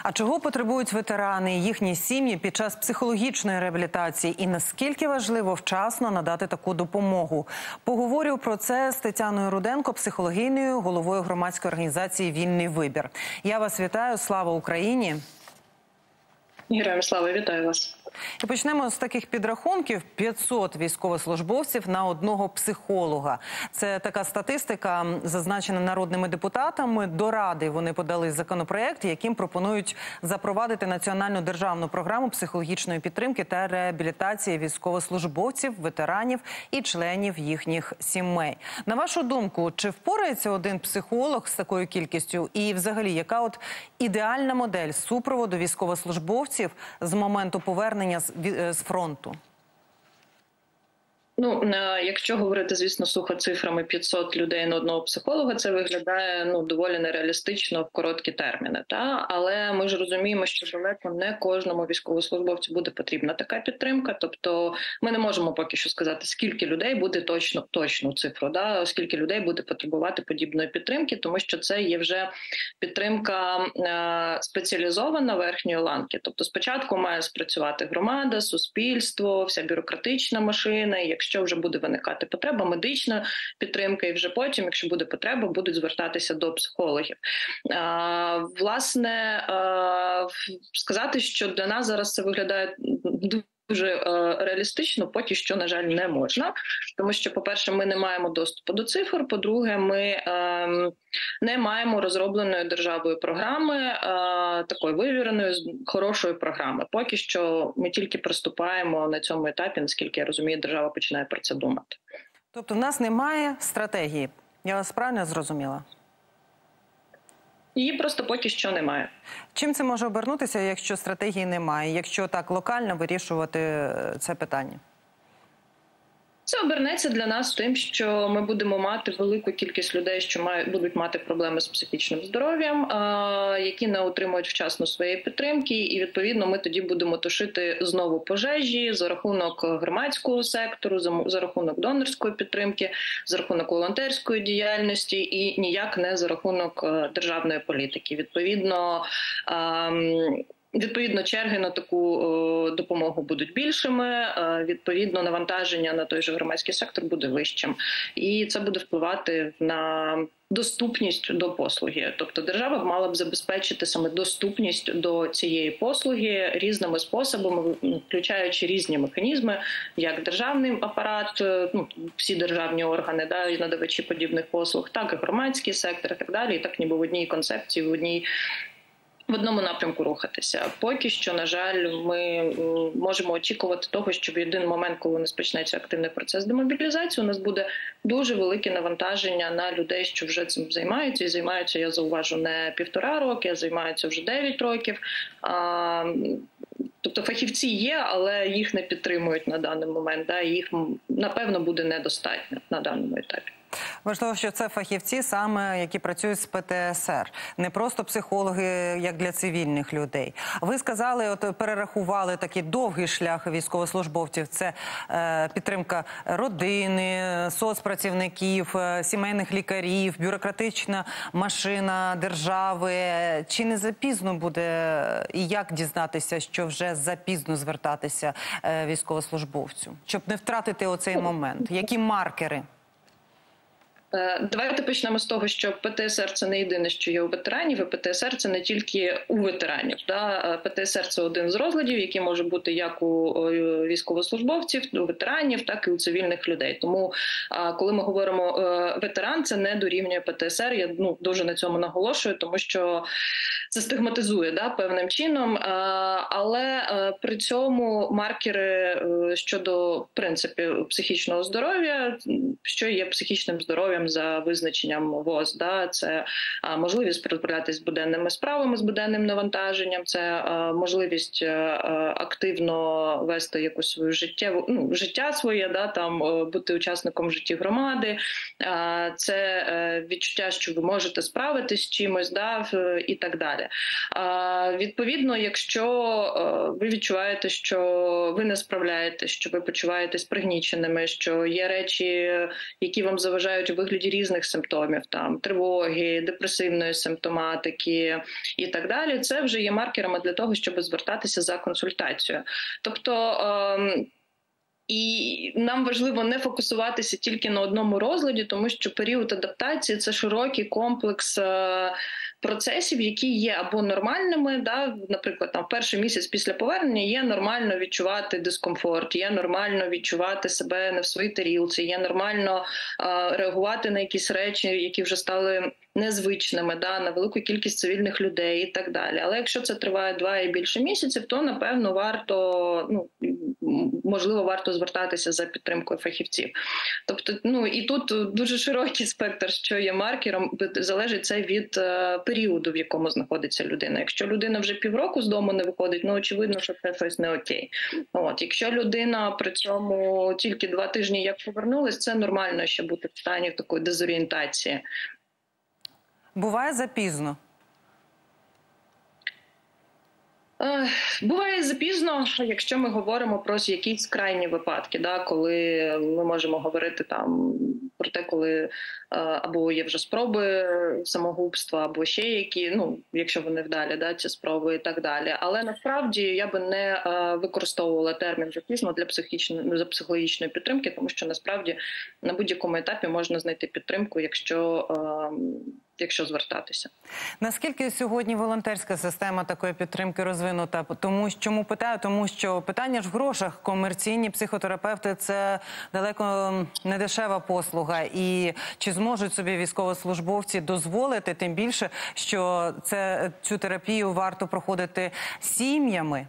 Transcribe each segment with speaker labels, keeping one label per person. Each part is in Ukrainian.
Speaker 1: А чого потребують ветерани і їхні сім'ї під час психологічної реабілітації? І наскільки важливо вчасно надати таку допомогу? Поговорю про це з Тетяною Руденко, психологинею, головою громадської організації «Вільний вибір». Я вас вітаю. Слава Україні!
Speaker 2: Героям слава, вітаю вас.
Speaker 1: І почнемо з таких підрахунків. 500 військовослужбовців на одного психолога. Це така статистика, зазначена народними депутатами. До Ради вони подали законопроект, яким пропонують запровадити національну державну програму психологічної підтримки та реабілітації військовослужбовців, ветеранів і членів їхніх сімей. На вашу думку, чи впорається один психолог з такою кількістю? І взагалі, яка от ідеальна модель супроводу військовослужбовців з моменту повернення з фронту?
Speaker 2: Якщо говорити, звісно, сухо цифрами 500 людей на одного психолога, це виглядає доволі нереалістично в короткі терміни. Але ми ж розуміємо, що далеко не кожному військовослужбовцю буде потрібна така підтримка. Тобто ми не можемо поки що сказати, скільки людей буде точну цифру, скільки людей буде потребувати подібної підтримки, тому що це є вже підтримка спеціалізована верхньої ланки. Тобто спочатку має спрацювати громада, суспільство, вся бюрократична машина. Якщо вже буде виникати потреба, медична підтримка, і вже потім, якщо буде потреба, будуть звертатися до психологів. Власне, сказати, що для нас зараз це виглядає дуже реалістично, поки що, на жаль, не можна. Тому що, по-перше, ми не маємо доступу до цифр, по-друге, ми не маємо розробленої державою програми, такої вивіреної, хорошої програми. Поки що ми тільки приступаємо на цьому етапі, наскільки я розумію, держава починає про це думати.
Speaker 1: Тобто в нас немає стратегії? Я вас правильно зрозуміла?
Speaker 2: Її просто поки що немає.
Speaker 1: Чим це може обернутися, якщо стратегії немає, якщо так локально вирішувати це питання?
Speaker 2: Це обернеться для нас тим, що ми будемо мати велику кількість людей, що будуть мати проблеми з психічним здоров'ям, які не отримують вчасно своєї підтримки, і, відповідно, ми тоді будемо тушити знову пожежі за рахунок громадського сектору, за рахунок донорської підтримки, за рахунок волонтерської діяльності і ніяк не за рахунок державної політики. Відповідно, черги на таку допомогу будуть більшими, відповідно, навантаження на той же громадський сектор буде вищим. І це буде впливати на доступність до послуги. Тобто держава мала б забезпечити саме доступність до цієї послуги різними способами, включаючи різні механізми, як державний апарат, всі державні органи, і надавачі подібних послуг, так і громадський сектор і так далі. І так ніби в одній концепції, в одному напрямку рухатися. Поки що, на жаль, ми можемо очікувати того, що в один момент, коли у нас почнеться активний процес демобілізації, у нас буде дуже велике навантаження на людей, що вже цим займаються. І займаються, я зауважу, не 1,5 роки, а займаються вже 9 років. Тобто фахівці є, але їх не підтримують на даний момент. Їх, напевно, буде недостатньо на даному етапі.
Speaker 1: Важливо, що це фахівці, саме які працюють з ПТСР. Не просто психологи, як для цивільних людей. Ви сказали, перерахували такий довгий шлях військовослужбовців. Це підтримка родини, соцпрацівників, сімейних лікарів, бюрократична машина держави. Чи не запізно буде, і як дізнатися, що вже запізно звертатися військовослужбовцю? Щоб не втратити оцей момент. Які маркери?
Speaker 2: Давайте почнемо з того, що ПТСР – це не єдине, що є у ветеранів, і ПТСР – це не тільки у ветеранів. ПТСР – це один з розладів, який може бути як у військовослужбовців, у ветеранів, так і у цивільних людей. Тому, коли ми говоримо ветеран, це не дорівнює ПТСР. Я дуже на цьому наголошую, тому що це стигматизує певним чином. Але при цьому маркери щодо, в принципі, психічного здоров'я, що є психічним здоров'ям за визначенням ВОЗ. Це можливість справлятися з буденними справами, з буденним навантаженням, це можливість активно вести якусь свою життя своє, бути учасником в житті громади, це відчуття, що ви можете справитись з чимось, і так далі. далі. Відповідно, якщо ви відчуваєте, що ви не справляєтесь, що ви почуваєтесь пригніченими, що є речі, які вам заважають у вигляді різних симптомів, там тривоги, депресивної симптоматики і так далі, це вже є маркерами для того, щоб звертатися за консультацією. Тобто і нам важливо не фокусуватися тільки на одному розладі, тому що період адаптації – це широкий комплекс процесів, які є або нормальними, да, наприклад, там перший місяць після повернення є нормально відчувати дискомфорт, є нормально відчувати себе не в своїй тарілці, є нормально реагувати на якісь речі, які вже стали незвичними, да, на велику кількість цивільних людей і так далі. Але якщо це триває 2 і більше місяців, то, напевно, можливо, варто звертатися за підтримкою фахівців. Тобто, і тут дуже широкий спектр, що є маркером, залежить це від періоду, в якому знаходиться людина. Якщо людина вже півроку з дому не виходить, очевидно, що це щось не окей. Якщо людина при цьому тільки 2 тижні як повернулась, це нормально ще бути в стані такої дезорієнтації.
Speaker 1: Буває запізно?
Speaker 2: Буває запізно, якщо ми говоримо про якісь крайні випадки, да, коли ми можемо говорити там про те, коли або є вже спроби самогубства, або ще які, якщо вони вдалі, да, ці спроби і так далі. Але насправді я би не використовувала термін запізно для психологічної підтримки, тому що насправді на будь-якому етапі можна знайти підтримку, якщо звертатися.
Speaker 1: Наскільки сьогодні волонтерська система такої підтримки розвинута? Чому питаю? Тому що питання ж в грошах. Комерційні психотерапевти – це далеко не дешева послуга. І чи зможуть собі військовослужбовці дозволити, тим більше, що цю терапію варто проходити сім'ями?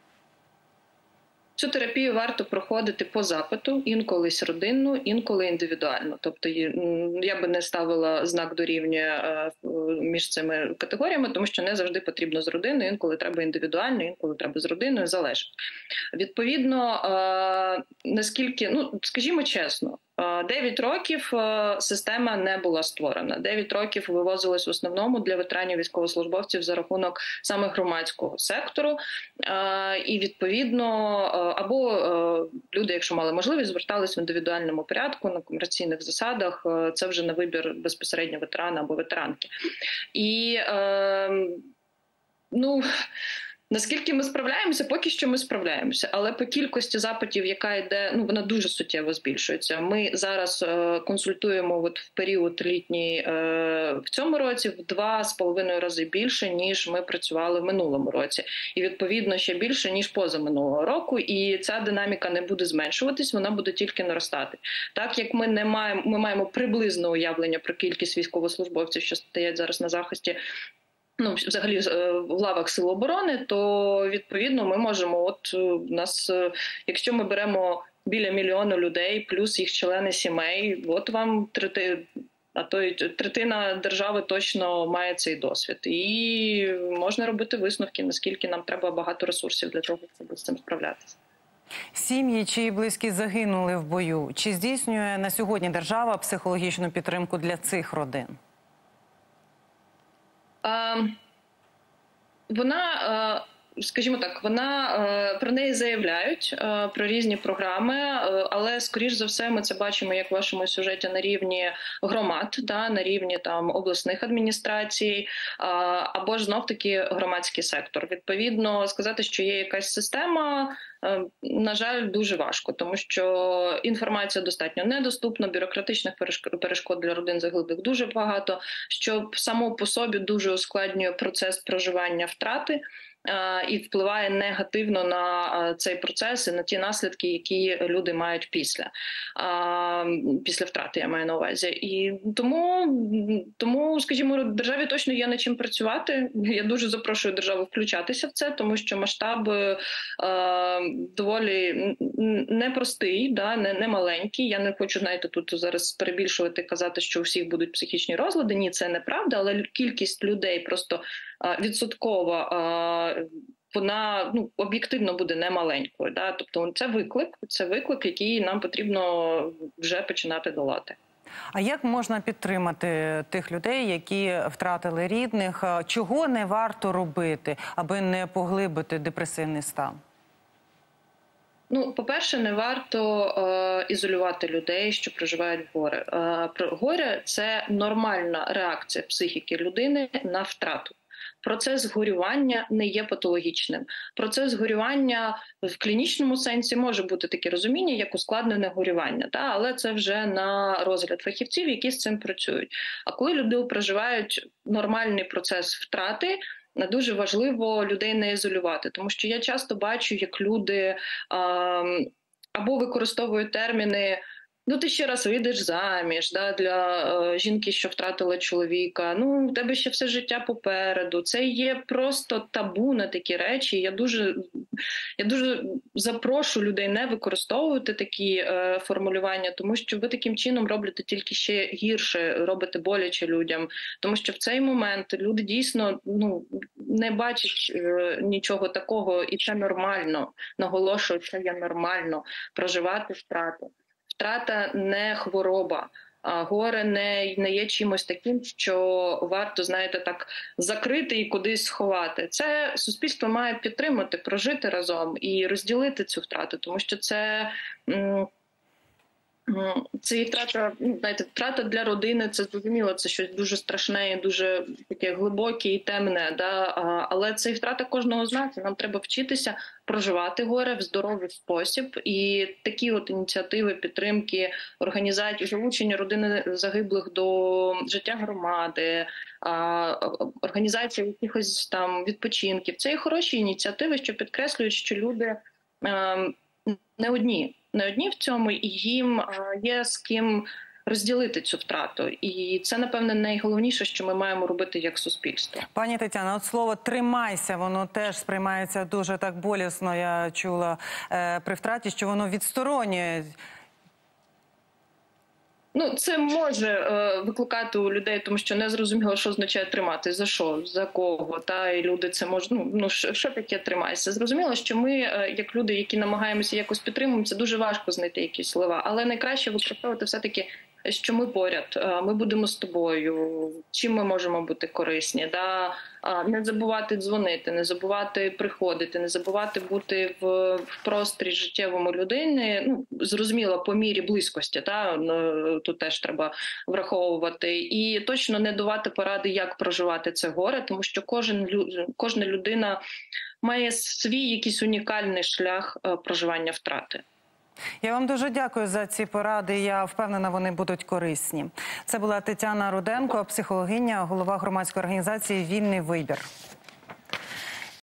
Speaker 2: Цю терапію варто проходити по запиту, інколи родинну, інколи індивідуально. Тобто я би не ставила знак дорівнює між цими категоріями, тому що не завжди потрібно з родиною, інколи треба індивідуально, інколи треба з родиною, залежить. Відповідно, наскільки, скажімо чесно, 9 років система не була створена. 9 років вивозилась в основному для ветеранів військовослужбовців за рахунок саме громадського сектору. І відповідно, або люди, якщо мали можливість, звертались в індивідуальному порядку на комерційних засадах. Це вже на вибір безпосередньо ветерана або ветеранки. І, наскільки ми справляємося? Поки що ми справляємося. Але по кількості запитів, яка йде, вона дуже суттєво збільшується. Ми зараз консультуємо в період літній в цьому році в 2,5 рази більше, ніж ми працювали в минулому році. І, відповідно, ще більше, ніж позаминулого року. І ця динаміка не буде зменшуватись, вона буде тільки наростати. Так як ми маємо приблизне уявлення про кількість військовослужбовців, що стоять зараз на захисті, взагалі в лавах Сил оборони, то, відповідно, ми можемо, якщо ми беремо біля 1 мільйона людей, плюс їх члени сімей, вам третина держави точно має цей досвід. І можна робити висновки, наскільки нам треба багато ресурсів для того, щоб з цим справлятися.
Speaker 1: Сім'ї, чиї близькі загинули в бою, чи здійснює на сьогодні держава психологічну підтримку для цих родин?
Speaker 2: Вона, скажімо так, про неї заявляють, про різні програми, але, скоріш за все, ми це бачимо, як в вашому сюжеті, на рівні громад, на рівні обласних адміністрацій, або ж знов-таки громадський сектор. Відповідно, сказати, що є якась система, на жаль, дуже важко, тому що інформація достатньо недоступна, бюрократичних перешкод для родин загиблих дуже багато, що само по собі дуже ускладнює процес проживання втрати і впливає негативно на цей процес і на ті наслідки, які люди мають після втрати, я маю на увазі. І тому, скажімо, державі точно є над чим працювати. Я дуже запрошую державу включатися в це, тому що масштаб доволі непростий, не маленький. Я не хочу, тут зараз перебільшувати, казати, що у всіх будуть психічні розлади. Ні, це неправда, але кількість людей просто відсотково вона об'єктивно буде немаленькою. Тобто це виклик, який нам потрібно вже починати долати.
Speaker 1: А як можна підтримати тих людей, які втратили рідних? Чого не варто робити, аби не поглибити депресивний стан?
Speaker 2: Ну, по-перше, не варто ізолювати людей, що проживають горе. Горе – це нормальна реакція психіки людини на втрату. Процес горювання не є патологічним. Процес горювання в клінічному сенсі може бути таке розуміння, як ускладнене горювання, але це вже на розгляд фахівців, які з цим працюють. А коли люди проживають нормальний процес втрати, дуже важливо людей не ізолювати, тому що я часто бачу, як люди або використовують терміни «ну ти ще раз вийдеш заміж», для жінки, що втратила чоловіка, «ну в тебе ще все життя попереду». Це є просто табу на такі речі. Я дуже запрошую людей не використовувати такі формулювання, тому що ви таким чином робите тільки ще гірше, робите боляче людям. Тому що в цей момент люди дійсно не бачать нічого такого, і це нормально. Наголошую, це є нормально проживати втрату. Втрата не хвороба, а горе не є чимось таким, що варто, так закрити і кудись сховати. Це суспільство має підтримати, прожити разом і розділити цю втрату, тому що це втрата, втрата для родини, це зрозуміло, це щось дуже страшне і дуже таке глибоке і темне, але це втрата кожного з нас. Нам треба вчитися проживати горе в здоровий спосіб. І такі ініціативи, підтримки, організації, залучення родини загиблих до життя громади, організація якихось там відпочинків. Це є хороші ініціативи, що підкреслюють, що люди не одні в цьому, і їм є з ким розділити цю втрату. І це, напевне, найголовніше, що ми маємо робити як суспільство.
Speaker 1: Пані Тетяно, от слово «тримайся», воно теж сприймається дуже так болісно, я чула при втраті, що воно відсторонює.
Speaker 2: Це може викликати у людей, тому що не зрозуміло, що означає тримати, за що, за кого, і люди це можуть, що таке тримайся. Зрозуміло, що ми, як люди, які намагаємося якось підтримувати, це дуже важко знайти якісь слова, але найкраще використовувати все-таки, що ми поряд, ми будемо з тобою, чим ми можемо бути корисні, не забувати дзвонити, не забувати приходити, не забувати бути в просторі життєвому людини, зрозуміло, по мірі близькості, тут теж треба враховувати, і точно не давати поради, як проживати це горе, тому що кожна людина має свій якийсь унікальний шлях проживання втрати.
Speaker 1: Я вам дуже дякую за ці поради. Я впевнена, вони будуть корисні. Це була Тетяна Руденко, психологиня, голова громадської організації «Вільний вибір».